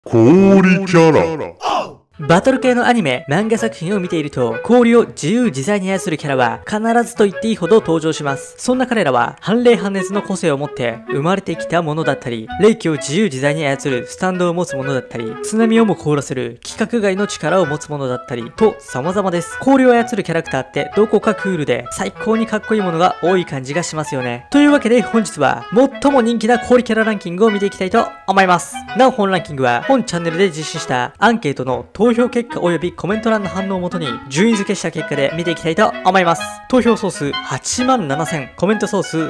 氷キャラ。 バトル系のアニメ、漫画作品を見ていると、氷を自由自在に操るキャラは必ずと言っていいほど登場します。そんな彼らは、半冷半熱の個性を持って生まれてきたものだったり、冷気を自由自在に操るスタンドを持つものだったり、津波をも凍らせる規格外の力を持つものだったり、と様々です。氷を操るキャラクターってどこかクールで、最高にかっこいいものが多い感じがしますよね。というわけで本日は、最も人気な氷キャラランキングを見ていきたいと思います。なお本ランキングは、本チャンネルで実施したアンケートの投票結果及びコメント欄の反応をもとに順位付けした結果で見ていきたいと思います。投票総数87000、コメント総数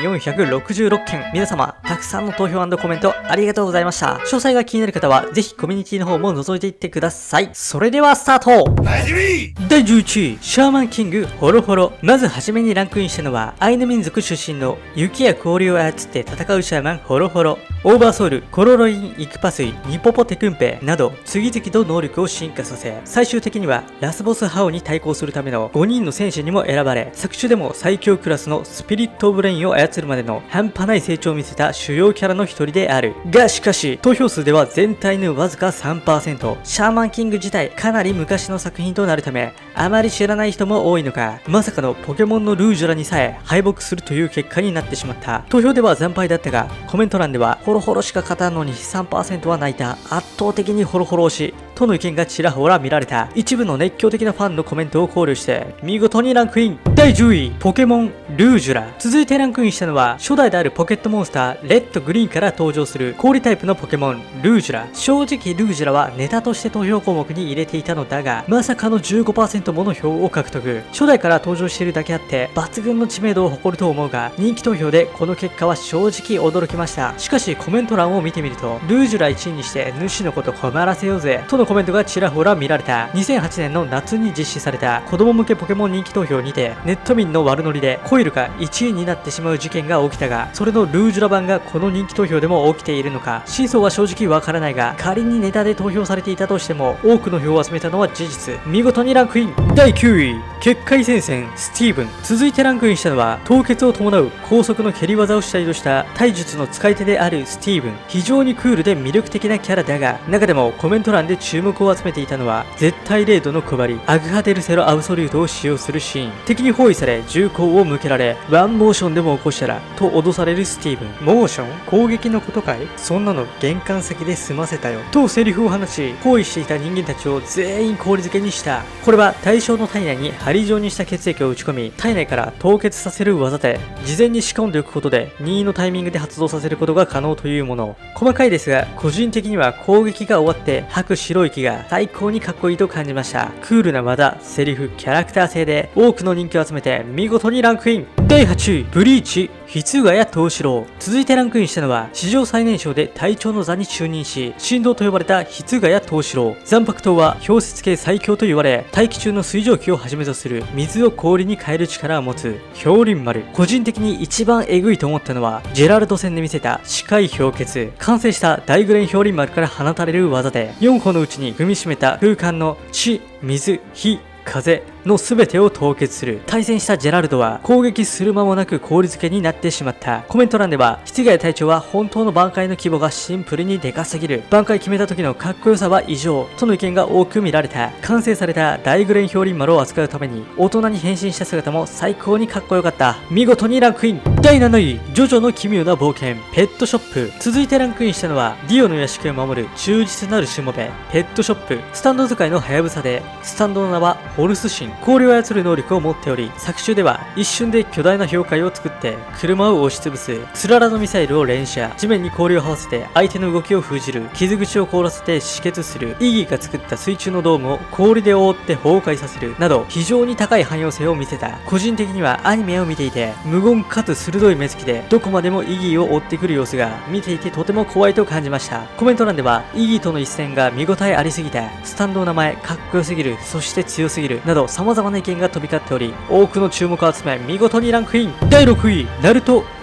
1466件。皆様、たくさんの投票&コメントありがとうございました。詳細が気になる方は、ぜひコミュニティの方も覗いていってください。それではスタート。第11位、シャーマンキングホロホロ。まずはじめにランクインしたのは、アイヌ民族出身の雪や氷を操って戦うシャーマンホロホロ。オーバーソウル、コロロイン、イクパスイ、ニポポテクンペなど次々と能力を進化させ、最終的にはラスボスハオに対抗するための5人の戦士にも選ばれ、作中でも最強クラスのスピリットオブレインを操るまでの半端ない成長を見せた主要キャラの一人である。がしかし、投票数では全体のわずか 3%、シャーマンキング自体かなり昔の作品となるため、あまり知らない人も多いのか、まさかのポケモンのルージュラにさえ敗北するという結果になってしまった。投票では惨敗だったが、コメント欄ではホロホロしか勝たんのに 3% は泣いた、圧倒的にホロホロ推しとの意見がちらほら見られた。一部の熱狂的なファンのコメントを考慮して見事にランクイン。第10位、ポケモンルージュラ。続いてランクインしたのは、初代であるポケットモンスターレッドグリーンから登場する氷タイプのポケモンルージュラ。正直ルージュラはネタとして投票項目に入れていたのだが、まさかの 15% もの票を獲得。初代から登場しているだけあって抜群の知名度を誇ると思うが、人気投票でこの結果は正直驚きました。しかしコメント欄を見てみると、ルージュラ1位にして主のこと困らせようぜとのコメントがちらほら見られた。2008年の夏に実施された子供向けポケモン人気投票にて、ネット民の悪ノリでコイルが1位になってしまう事件が起きたが、それのルージュラ版がこの人気投票でも起きているのか、真相は正直わからないが、仮にネタで投票されていたとしても多くの票を集めたのは事実。見事にランクイン。第9位、結界戦線スティーブン。続いてランクインしたのは、凍結を伴う高速の蹴り技を主体とした体術の使い手であるスティーブン。非常にクールで魅力的なキャラだが、中でもコメント欄で注目を集めていたのは、絶対0度の配りアグハデルセロアブソリュートを使用するシーン。敵に包囲され銃口を向けられ、ワンモーションでも起こしたらと脅されるスティーブン。モーション攻撃のことかい、そんなの玄関先で済ませたよとセリフを放ち、包囲していた人間たちを全員氷漬けにした。これは対象の体内に針状にした血液を打ち込み、体内から凍結させる技で、事前に仕込んでおくことで任意のタイミングで発動させることが可能というもの。細かいですが、個人的には攻撃が終わって吐く白い息が最高にかっこいいと感じました。クールな技、セリフ、キャラクター性で多くの人気を集めて見事にランクイン。第8位、ブリーチ筆ヶ谷藤四郎。続いてランクインしたのは、史上最年少で隊長の座に就任し、神童と呼ばれた筆ヶ谷藤四郎。残白刀は氷雪系最強と言われ、大気中の水蒸気をはじめとする水を氷に変える力を持つ氷輪丸。個人的に一番エグいと思ったのは、ジェラルド戦で見せた視界氷結。完成した大グレン氷輪丸から放たれる技で、4歩のうちに踏みしめた空間の地、水、火、風の全てを凍結する。対戦したジェラルドは攻撃する間もなく氷漬けになってしまった。コメント欄では、筆ヶ谷隊長は本当の挽回の規模がシンプルにでかすぎる、挽回決めた時のかっこよさは異常との意見が多く見られた。完成された大グレン氷輪丸を扱うために大人に変身した姿も最高にかっこよかった。見事にランクイン。第7位、ジョジョの奇妙な冒険ペットショップ。続いてランクインしたのは、ディオの屋敷を守る忠実なるしもべペットショップ。スタンド使いのハヤブサで、スタンドの名はホルスシン。氷を操る能力を持っており、作中では一瞬で巨大な氷塊を作って車を押しつぶす、つららのミサイルを連射、地面に氷を這わせて相手の動きを封じる、傷口を凍らせて止血する、イギーが作った水中のドームを氷で覆って崩壊させるなど、非常に高い汎用性を見せた。個人的にはアニメを見ていて、無言かつ鋭い目つきでどこまでもイギーを追ってくる様子が見ていてとても怖いと感じました。コメント欄では、イギーとの一戦が見応えありすぎた、スタンドの名前かっこよすぎる、そして強すぎるなど様々な意見が飛び交っており、多くの注目を集め見事にランクイン。第6位、ナルト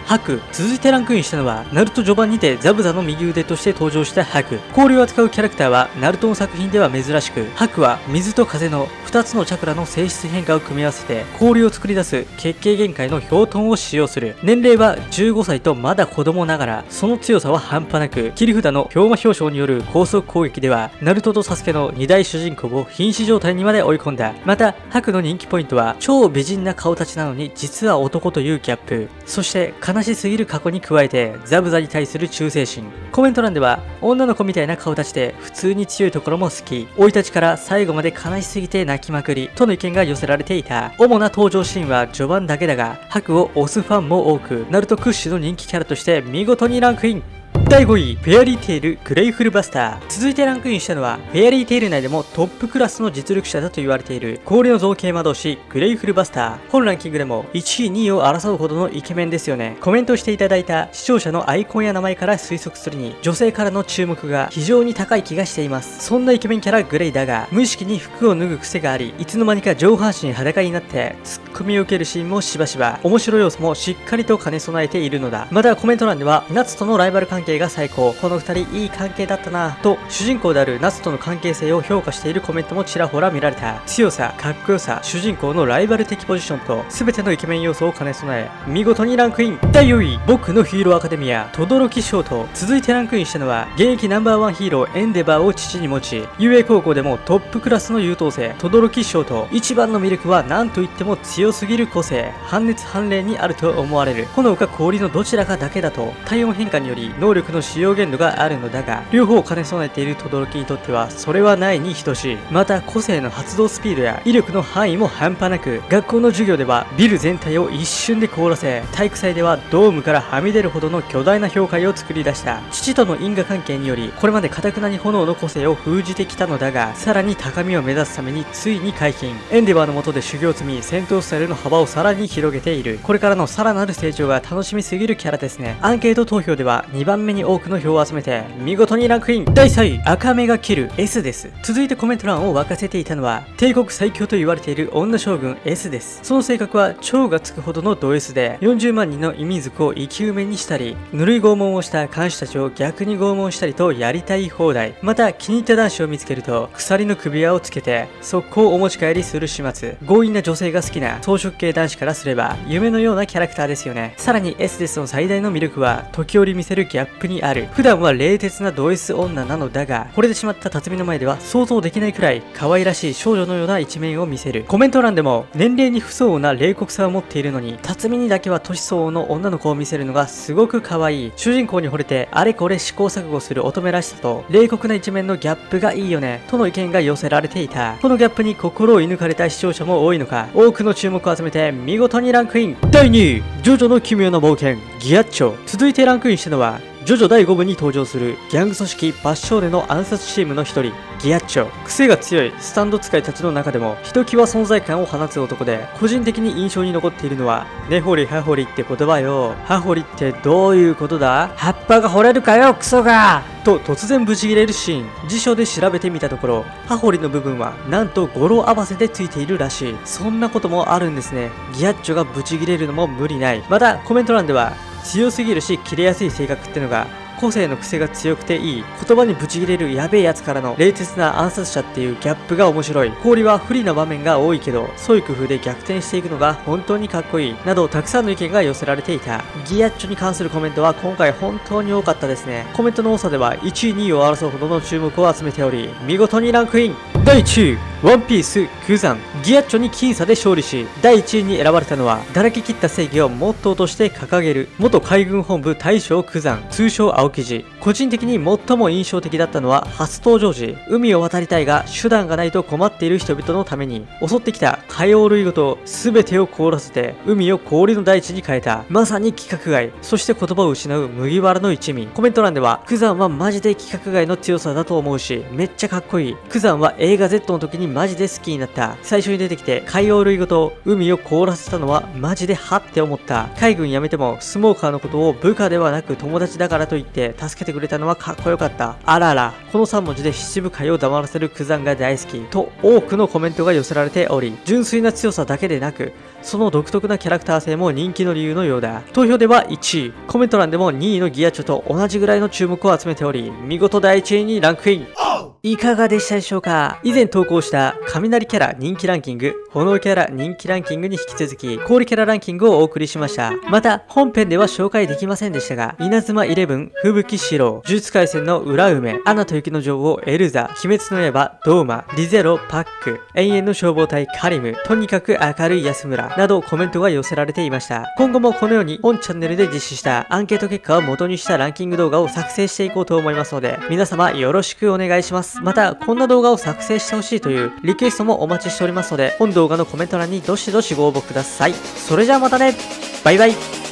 白。続いてランクインしたのは、ナルト序盤にてザブザの右腕として登場した白。氷を扱うキャラクターは、ナルトの作品では珍しく、白は水と風の2つのチャクラの性質変化を組み合わせて、氷を作り出す結界限界の氷遁を使用する。年齢は15歳とまだ子供ながら、その強さは半端なく、切り札の氷魔表彰による高速攻撃では、ナルトとサスケの2大主人公を瀕死状態にまで追い込んだ。また、白の人気ポイントは、超美人な顔立ちなのに実は男というギャップ。そして悲しすぎる過去に加えてザブザに対する忠誠心。コメント欄では女の子みたいな顔立ちで普通に強いところも好き。生い立ちから最後まで悲しすぎて泣きまくりとの意見が寄せられていた。主な登場シーンは序盤だけだが、白を推すファンも多く、ナルト屈指の人気キャラとして見事にランクイン。第5位、フェアリーテイルグレイフルバスター。続いてランクインしたのは、フェアリーテイル内でもトップクラスの実力者だと言われている氷の造形魔導士グレイフルバスター。本ランキングでも1位2位を争うほどのイケメンですよね。コメントしていただいた視聴者のアイコンや名前から推測するに、女性からの注目が非常に高い気がしています。そんなイケメンキャラグレイだが、無意識に服を脱ぐ癖があり、いつの間にか上半身裸になってツッコミを受けるシーンもしばしば、面白い要素もしっかりと兼ね備えているのだ。またコメント欄では、ナツとのライバル関係が最高、この2人いい関係だったなと、主人公であるナツとの関係性を評価しているコメントもちらほら見られた。強さ、かっこよさ、主人公のライバル的ポジションと全てのイケメン要素を兼ね備え、見事にランクイン。第4位、僕のヒーローアカデミア轟翔太。続いてランクインしたのは、現役ナンバーワンヒーローエンデバーを父に持ち、遊泳高校でもトップクラスの優等生轟翔太。一番の魅力は何といっても強すぎる個性、半熱半冷にあると思われる。炎か氷のどちらかだけだと、体温変化により能力の使用限度があるのだが、両方を兼ね備えている轟にとってはそれはないに等しい。また個性の発動スピードや威力の範囲も半端なく、学校の授業ではビル全体を一瞬で凍らせ、体育祭ではドームからはみ出るほどの巨大な氷塊を作り出した。父との因果関係により、これまで堅くなに炎の個性を封じてきたのだが、さらに高みを目指すためについに解禁。エンデバーの下で修行を積み、戦闘スタイルの幅をさらに広げている。これからのさらなる成長が楽しみすぎるキャラですね。アンケート投票では2番目に多くの票を集めて見事にランクイン。第3位、赤目が切る S です。続いてコメント欄を沸かせていたのは、帝国最強と言われている女将軍 S です。その性格は超がつくほどのド S で、40万人の移民族を生き埋めにしたり、ぬるい拷問をした看守たちを逆に拷問したりとやりたい放題。また気に入った男子を見つけると鎖の首輪をつけて速攻お持ち帰りする始末。強引な女性が好きな草食系男子からすれば夢のようなキャラクターですよね。さらに S ですの最大の魅力は時折見せるギャップにある。普段は冷徹なド S 女なのだが、惚れてしまった辰巳の前では想像できないくらい可愛らしい少女のような一面を見せる。コメント欄でも、年齢に不相応な冷酷さを持っているのに辰巳にだけは年相応の女の子を見せるのがすごく可愛い。主人公に惚れてあれこれ試行錯誤する乙女らしさと冷酷な一面のギャップがいいよねとの意見が寄せられていた。このギャップに心を射抜かれた視聴者も多いのか、多くの注目を集めて見事にランクイン。第2位、ジョジョの奇妙な冒険ギアッチョ。続いてランクインしたのは、ジョジョ第5部に登場するギャング組織バッショーネの暗殺チームの一人、ギアッチョ。癖が強いスタンド使いたちの中でもひときわ存在感を放つ男で、個人的に印象に残っているのは、根掘り葉掘りって言葉よ。葉掘りってどういうことだ？葉っぱが掘れるかよクソがと突然ブチギレるシーン。辞書で調べてみたところ、葉掘りの部分はなんと語呂合わせでついているらしい。そんなこともあるんですね。ギアッチョがブチギレるのも無理ない。またコメント欄では、強すぎるし切れやすい性格ってのが、個性の癖が強くていい、言葉にブチギレるやべえやつからの冷徹な暗殺者っていうギャップが面白い。氷は不利な場面が多いけど、創意工夫で逆転していくのが本当にかっこいいなど、たくさんの意見が寄せられていた。ギアッチョに関するコメントは今回本当に多かったですね。コメントの多さでは1位2位を争うほどの注目を集めており、見事にランクイン。第1位、ワンピースクザン。ギアッチョに僅差で勝利し、第1位に選ばれたのは、だらけ切った正義をモットーとして掲げる元海軍本部大将クザン、通称青生地。個人的に最も印象的だったのは初登場時、海を渡りたいが手段がないと困っている人々のために襲ってきた海洋類ごと全てを凍らせて海を氷の大地に変えた、まさに規格外、そして言葉を失う麦わらの一味。コメント欄では、クザンはマジで規格外の強さだと思うし、めっちゃかっこいい。クザンは映画 Z の時ににマジで好きになった。最初に出てきて海洋類ごと海を凍らせたのはマジではって思った。海軍辞めてもスモーカーのことを部下ではなく友達だからと言って助けてくれたのはかっこよかった。あらら、この3文字で七部会を黙らせるクザンが大好きと多くのコメントが寄せられており、純粋な強さだけでなくその独特なキャラクター性も人気の理由のようだ。投票では1位、コメント欄でも2位のギアチョと同じぐらいの注目を集めており、見事第1位にランクイン。いかがでしたでしょうか。以前投稿した雷キャラ人気ランキング、炎キャラ人気ランキングに引き続き氷キャラランキングをお送りしました。また本編では紹介できませんでしたが、稲妻11、吹雪四郎、呪術廻戦の裏梅、アナと雪の女王エルザ、鬼滅の刃ドーマ、リゼロパック、永遠の消防隊カリム、とにかく明るい安村などコメントが寄せられていました。今後もこのように本チャンネルで実施したアンケート結果を元にしたランキング動画を作成していこうと思いますので、皆様よろしくお願いします。またこんな動画を作成してほしいというリクエストもお待ちしておりますので、本動画のコメント欄にどしどしご応募ください。それじゃあまたね、バイバイ。